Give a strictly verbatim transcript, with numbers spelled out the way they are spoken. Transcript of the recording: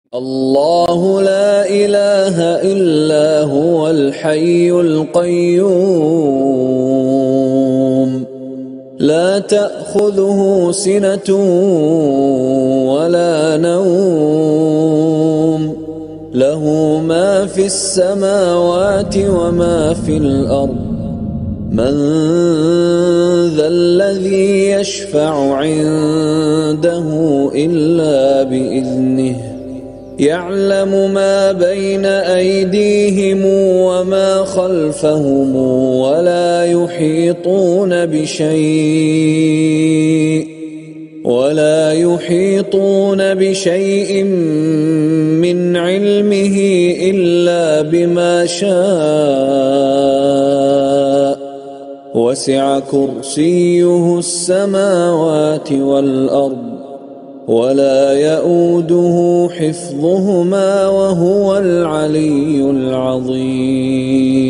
الله لا إله إلا هو الحي القيوم لا تأخذه سنة ولا نوم له ما في السماوات وما في الأرض من ذا الذي يشفع عنده إلا بإذنه يعلم ما بين أيديهم وما خلفهم ولا يحيطون بشيء ولا يحيطون بشيء من علمه إلا بما شاء وسع كرسيه السماوات والأرض ولا يؤوده حفظهما وهو العلي العظيم.